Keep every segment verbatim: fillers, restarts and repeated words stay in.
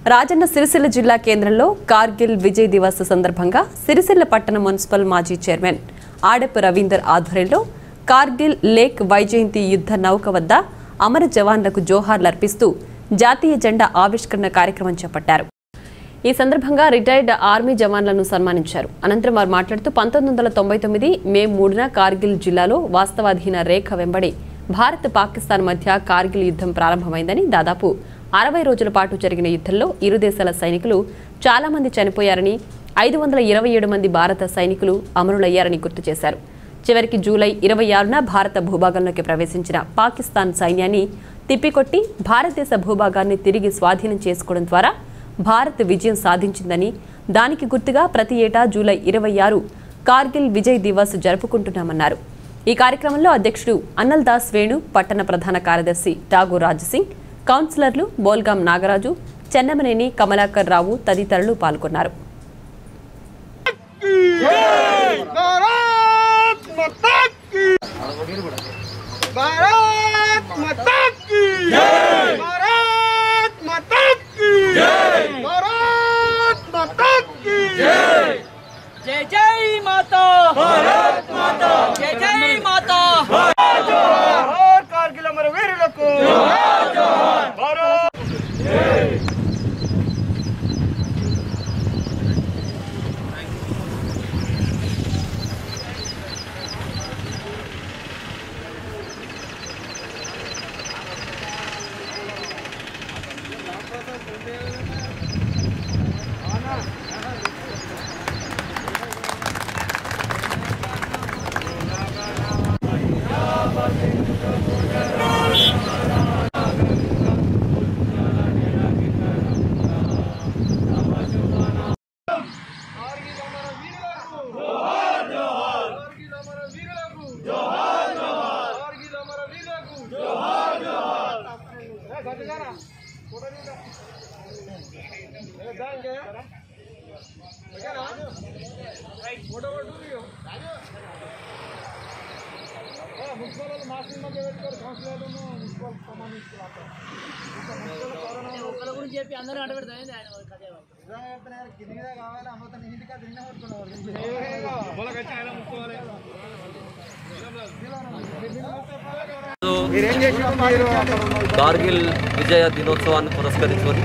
రాజన్న సిరిసిల్ల జిల్లా కేంద్రంలో కార్గిల్ విజయ్ దివస్ సందర్భంగా సిరిసిల్ల పట్టణ మున్సిపల్ మాజీ చైర్మన్ ఆడపు రవీందర్ ఆధ్వర్యంలో కార్గిల్ లేక్ వైజయంతి యుద్ధ నౌక వద్ద అమర జవాన్లకు జోహార్లు అర్పిస్తూ జాతీయ జెండా ఆవిష్కరణ కార్యక్రమం చేపట్టారు. ఈ సందర్భంగా రిటైర్డ్ ఆర్మీ జవాన్లను సన్మానించారు. అనంతరం వారు మాట్లాడుతూ పంతొమ్మిది వందల తొంభై తొమ్మిది మే మూడున కార్గిల్ జిల్లాలో వాస్తవాధీన రేఖ వెంబడి భారత్ పాకిస్తాన్ మధ్య కార్గిల్ యుద్ధం ప్రారంభమైందని, దాదాపు అరవై రోజుల పాటు జరిగిన యుద్ధంలో ఇరు దేశాల సైనికులు చాలా మంది చనిపోయారని, ఐదు వందల ఇరవై ఏడు మంది భారత సైనికులు అమరులయ్యారని గుర్తు చేశారు. చివరికి జూలై ఇరవై ఆరున భారత భూభాగంలోకి ప్రవేశించిన పాకిస్తాన్ సైన్యాన్ని తిప్పికొట్టి భారతదేశ భూభాగాన్ని తిరిగి స్వాధీనం చేసుకోవడం ద్వారా భారత్ విజయం సాధించిందని, దానికి గుర్తుగా ప్రతి ఏటా జూలై ఇరవై ఆరు కార్గిల్ విజయ్ దివస్ జరుపుకుంటున్నామన్నారు. ఈ కార్యక్రమంలో అధ్యక్షుడు అన్నల్ దాస్ వేణు, పట్టణ ప్రధాన కార్యదర్శి ఠాగూర్ రాజసింగ్, కౌన్సిలర్లు బోల్గాం నాగరాజు, చెన్నమనేని కమలాకర్ రావు తదితరులు పాల్గొన్నారు. जय जय माता, भारत माता, जय जय माता, जोहार कारगिल अमर वीरुలకు, जोहार जोहार भारत जय. కార్గిల్ విజయ దినోత్సవాన్ని పురస్కరించుకొని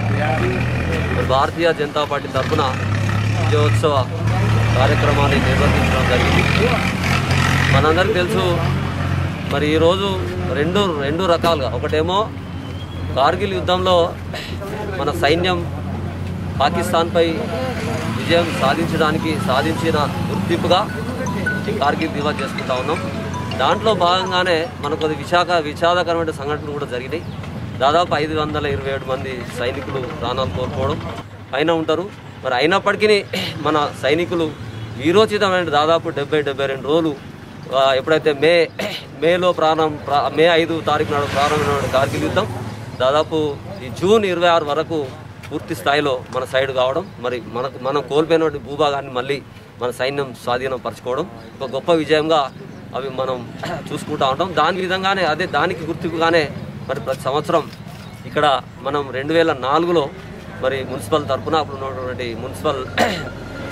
భారతీయ జనతా పార్టీ తరఫున విజయోత్సవ కార్యక్రమాన్ని నిర్వహించడం జరిగింది. మనందరికీ తెలుసు, మరి ఈరోజు రెండు రెండు రకాలుగా, ఒకటేమో కార్గిల్ యుద్ధంలో మన సైన్యం పాకిస్తాన్పై విజయం సాధించడానికి సాధించిన గుర్తింపుగా ఈ కార్గిల్ దివస్ చేసుకుంటా ఉన్నాం. దాంట్లో భాగంగానే మనకు విశాఖ విషాదకరమైన సంఘటనలు కూడా జరిగినాయి. దాదాపు ఐదు వందల ఇరవై ఏడు మంది సైనికులు ప్రాణాలు కోల్పోవడం పైన ఉంటారు. మరి అయినప్పటికీ మన సైనికులు వీరోచితమైన దాదాపు డెబ్బై డెబ్బై రెండు రోజులు ఎప్పుడైతే మే మేలో ప్రారంభం మే ఐదు తారీఖు నాడు ప్రారంభమైన కార్గిల్ యుద్ధం దాదాపు ఈ జూన్ ఇరవై ఆరు వరకు పూర్తి స్థాయిలో మన సైడ్ కావడం, మరి మనకు మనం కోల్పోయిన భూభాగాన్ని మళ్ళీ మన సైన్యం స్వాధీనం పరచుకోవడం ఒక గొప్ప విజయంగా అవి మనం చూసుకుంటూ ఉంటాం. దాని విధంగానే అదే దానికి గుర్తింపుగానే మరి ప్రతి సంవత్సరం ఇక్కడ మనం రెండు వేల నాలుగులో మరి మున్సిపల్ తరఫున అప్పుడు ఉన్నటువంటి మున్సిపల్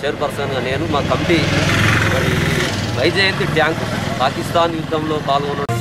చైర్పర్సన్గా నేను, మా కమిటీ మరి వైజయంతి ట్యాంక్ పాకిస్తాన్ యుద్ధంలో పాల్గొన్న